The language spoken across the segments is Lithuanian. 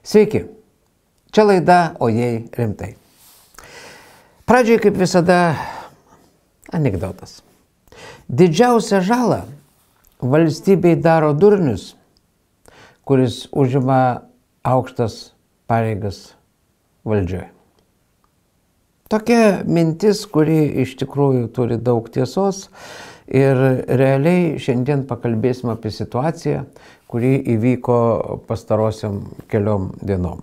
Sveiki, čia laida O jei rimtai. Pradžiai, kaip visada, anekdotas. Didžiausią žalą valstybei daro durnius, kuris užima aukštas pareigas valdžioje. Tokia mintis, kuri iš tikrųjų turi daug tiesos ir realiai šiandien pakalbėsime apie situaciją, kuri įvyko pastarosiam keliom dienom.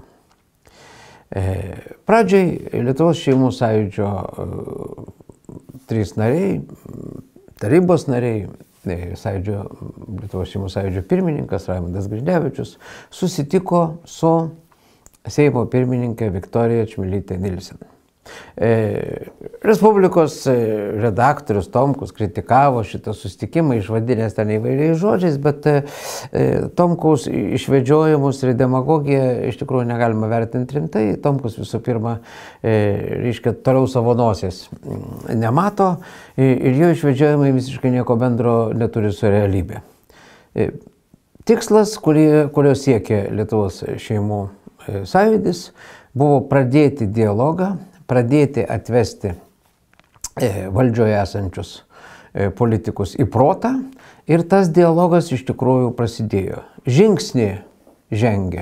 Pradžiai Lietuvos šeimų sąjūdžio 3 nariai, tarybos nariai, Lietuvos šeimų sąjūdžio pirmininkas Raimundas Grižnevičius susitiko su Seimo pirmininkė Viktorija Čmilytė Nilsen. Respublikos redaktorius Tomkus kritikavo šitą susitikimą, išvadinęs ten įvairiais žodžiais, bet Tomkaus išvedžiojimus ir demagogiją iš tikrųjų negalima vertinti rimtai. Tomkus visų pirma, toliau savo nosies nemato ir jo išvedžiojimai visiškai nieko bendro neturi su realybė. Tikslas, kurio siekė Lietuvos šeimų sąjūdis, buvo pradėti dialogą, pradėti atvesti valdžioje esančius politikus į protą ir tas dialogas iš tikrųjų prasidėjo. Žingsnį žengė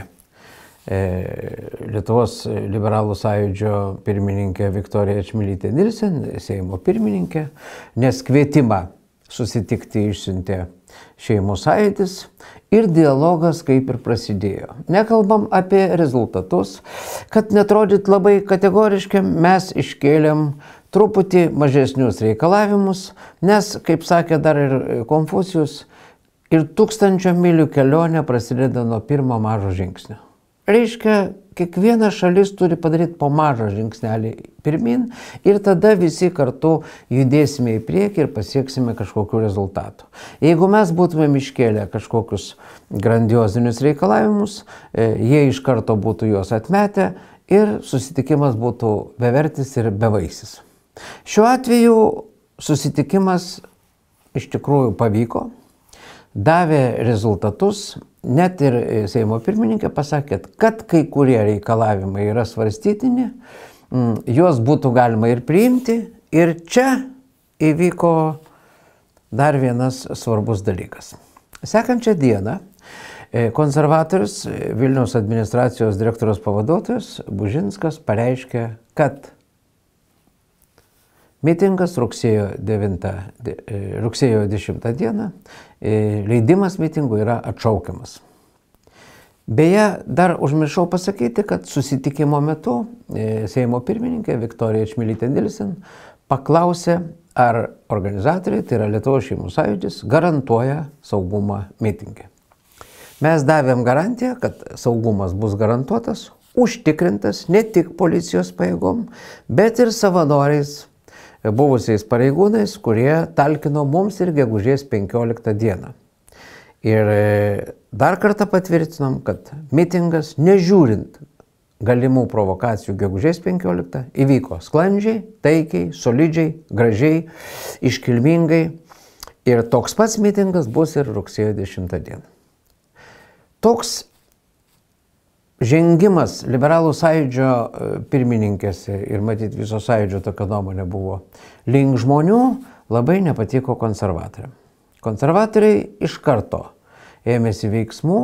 Lietuvos liberalų sąjūdžio pirmininkė Viktorija Čmilytė Nilsen, Seimo pirmininkė, nes kvietimą susitikti išsiuntė šeimų sąjūdis ir dialogas kaip ir prasidėjo. Nekalbam apie rezultatus, kad netrodyt labai kategoriškiam, mes iškėlėm truputį mažesnius reikalavimus, nes, kaip sakė dar ir Konfucijus, ir 1000 mylių kelionė prasideda nuo pirmo mažo žingsnio. Reiškia, kiekviena šalis turi padaryti po mažą žingsnelį pirmin ir tada visi kartu judėsime į priekį ir pasieksime kažkokių rezultatų. Jeigu mes būtumėm iškėlę kažkokius grandiozinius reikalavimus, jie iš karto būtų juos atmetę ir susitikimas būtų bevertis ir bevaisis. Šiuo atveju susitikimas iš tikrųjų pavyko, davė rezultatus. Net ir Seimo pirmininkė pasakė, kad kai kurie reikalavimai yra svarstytini, juos būtų galima ir priimti. Ir čia įvyko dar vienas svarbus dalykas. Sekančią dieną konservatorius, Vilniaus administracijos direktoriaus pavaduotojas Bužinskas pareiškė, kad mitingas rugsėjo 10 dieną, leidimas mitingų yra atšaukiamas. Beje, dar užmiršau pasakyti, kad susitikimo metu Seimo pirmininkė Viktorija Čmilytė Nilsen paklausė, ar organizatoriai, tai yra Lietuvos šeimų sąjūdis, garantuoja saugumą mitinge. Mes davėm garantiją, kad saugumas bus garantuotas, užtikrintas ne tik policijos pajėgom, bet ir savanoriais, buvusiais pareigūnais, kurie talkino mums ir gegužės 15 dieną. Ir dar kartą patvirtinom, kad mitingas, nežiūrint galimų provokacijų gegužės 15, įvyko sklandžiai, taikiai, solidžiai, gražiai, iškilmingai. Ir toks pats mitingas bus ir rugsėjo 10 dieną. Toks žengimas liberalų sąjūdžio pirmininkės ir matyt viso sąjūdžio tokia nuomonė buvo link žmonių, labai nepatiko konservatoriam. Konservatoriai iš karto ėmėsi veiksmų,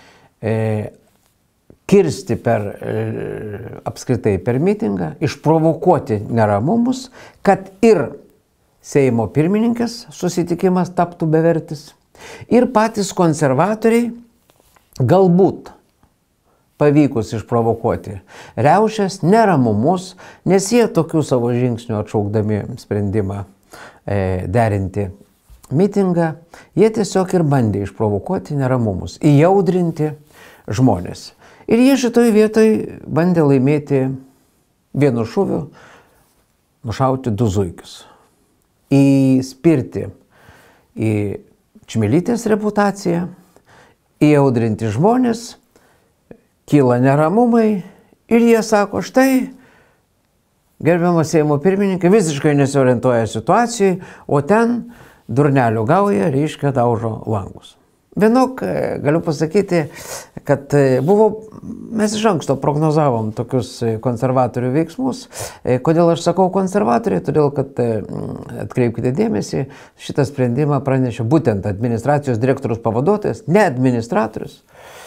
kirsti apskritai per mitingą, išprovokuoti neramumus, kad ir Seimo pirmininkės susitikimas taptų bevertis. Ir patys konservatoriai galbūt pavykus išprovokuoti riaušes, neramumus, nes jie tokių savo žingsnių atšaukdami sprendimą derinti mitingą, jie tiesiog ir bandė išprovokuoti neramumus, įjaudrinti žmonės. Ir jie šitoj vietoj bandė laimėti vienu šūviu, nušauti 2 zuikius. Įspirti į Čmilytės reputaciją, įjaudrinti žmonės, kyla neramumai ir jie sako, štai, gerbiamas Seimo pirmininkė visiškai nesiorientuoja situacijai, o ten durnelių gauja, reiškia daužo langus. Vienok, galiu pasakyti, kad buvo mes iš anksto prognozavom tokius konservatorių veiksmus. Kodėl aš sakau konservatoriai? Todėl, kad atkreipkite dėmesį, šitą sprendimą pranešė būtent administracijos direktorius pavaduotojas, ne administratorius,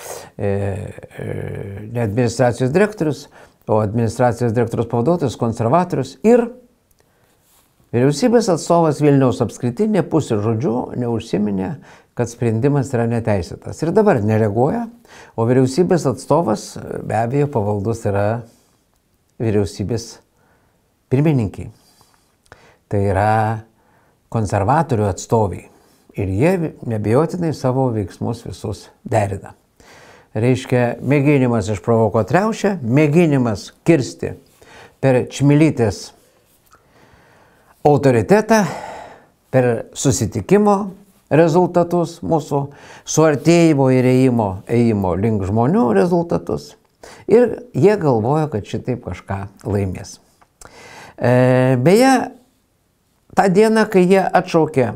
ne administracijos direktorius, o administracijos direktorius pavaduotojas, konservatorius ir vyriausybės atstovas Vilniaus apskritinė pusė žodžių neužsiminė, kad sprendimas yra neteisėtas. Ir dabar nereaguoja, o vyriausybės atstovas be abejo pavaldus yra vyriausybės pirmininkiai. Tai yra konservatorių atstoviai. Ir jie neabejotinai savo veiksmus visus derina. Reiškia, mėginimas išprovokuoti riaušę, mėginimas kirsti per Čmilytės autoritetą, per susitikimo rezultatus mūsų, suartėjimo ir ėjimo link žmonių rezultatus. Ir jie galvoja, kad šitaip kažką laimės. Beje, tą dieną, kai jie atšaukė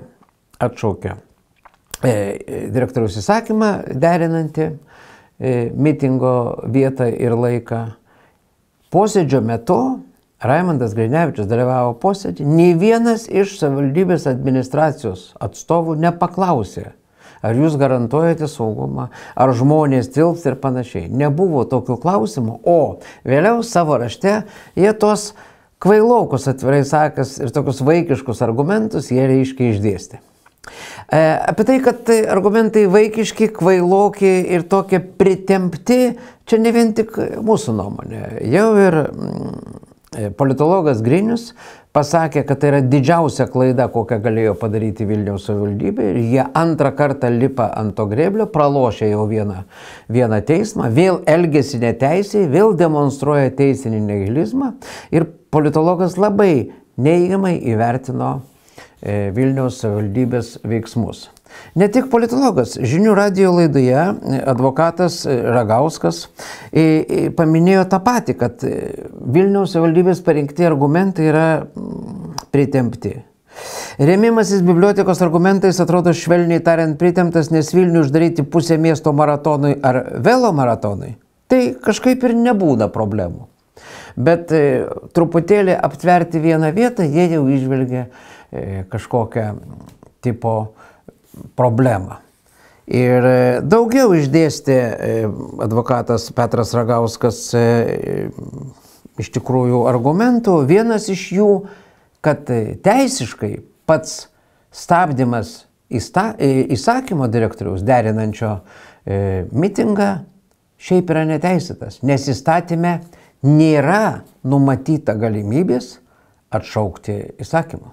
direktoriaus įsakymą derinantį mitingo vietą ir laiką, posėdžio metu Raimundas Grinevičius dalyvavo posėdį, nei vienas iš savivaldybės administracijos atstovų nepaklausė, ar jūs garantuojate saugumą, ar žmonės tilps ir panašiai. Nebuvo tokių klausimų, o vėliau savo rašte jie tos kvailokus, atvirai sakęs, ir tokius vaikiškus argumentus jie reiškia išdėstė. Apie tai, kad argumentai vaikiški, kvailoki ir tokie pritempti, čia ne vien tik mūsų nuomonė. Jau ir politologas Grinius pasakė, kad tai yra didžiausia klaida, kokią galėjo padaryti Vilniaus savivaldybė, ir jie antrą kartą lipa ant to grėblio, pralošia jau vieną teismą, vėl elgesi neteisiai, vėl demonstruoja teisinį nihilizmą, ir politologas labai neigiamai įvertino Vilniaus savivaldybės veiksmus. Ne tik politologas, žinių radijo laidoje advokatas Ragauskas paminėjo tą patį, kad Vilniaus savivaldybės parinkti argumentai yra pritempti. Rėmimasis bibliotekos argumentais atrodo švelniai tariant pritemptas, nes Vilnių uždaryti pusę miesto maratonui ar velo maratonui, tai kažkaip ir nebūna problemų. Bet truputėlį aptverti vieną vietą, jie jau įžvelgia kažkokią tipo problemą. Ir daugiau išdėstė advokatas Petras Ragauskas iš tikrųjų argumentų. Vienas iš jų, kad teisiškai pats stabdymas įsakymo direktoriaus derinančio mitingą šiaip yra neteisėtas, nes įstatyme nėra numatyta galimybės atšaukti įsakymą.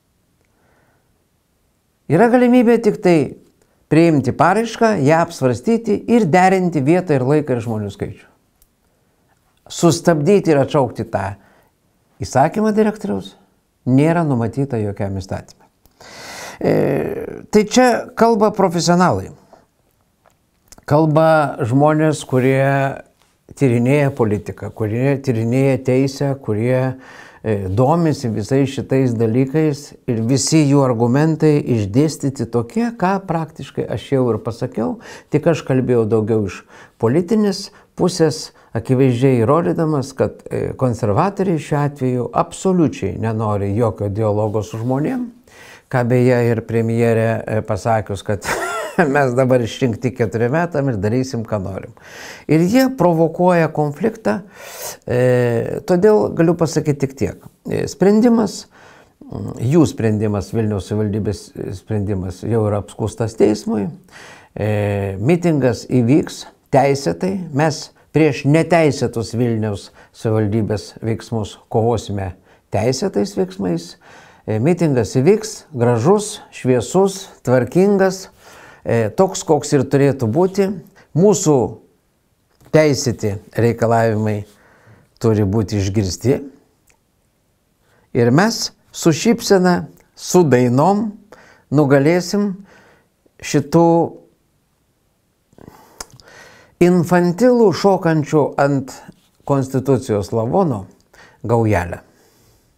Yra galimybė tik tai priimti paraišką, ją apsvarstyti ir derinti vietą ir laiką ir žmonių skaičių. Sustabdyti ir atšaukti tą įsakymą direktoriaus nėra numatyta jokiam įstatymui. Tai čia kalba profesionalai. Kalba žmonės, kurie tyrinėja politiką, kurie tyrinėja teisę, kurie domisi visais šitais dalykais, ir visi jų argumentai išdėstyti tokie, ką praktiškai aš jau ir pasakiau, tik aš kalbėjau daugiau iš politinės pusės, akivaizdžiai įrodydamas, kad konservatoriai šiuo atveju absoliučiai nenori jokio dialogo su žmonėm, ką beje ir premjerė pasakius, kad mes dabar išrinkti 4 metam ir darysim, ką norim. Ir jie provokuoja konfliktą, todėl galiu pasakyti tik tiek. Sprendimas, jų sprendimas, Vilniaus savivaldybės sprendimas jau yra apskųstas teismui, mitingas įvyks teisėtai, mes prieš neteisėtus Vilniaus savivaldybės veiksmus kovosime teisėtais veiksmais, mitingas įvyks, gražus, šviesus, tvarkingas, toks, koks ir turėtų būti. Mūsų teisėti reikalavimai turi būti išgirsti. Ir mes su šypsena, su dainom nugalėsim šitų infantilų šokančių ant konstitucijos lavono gaujelę.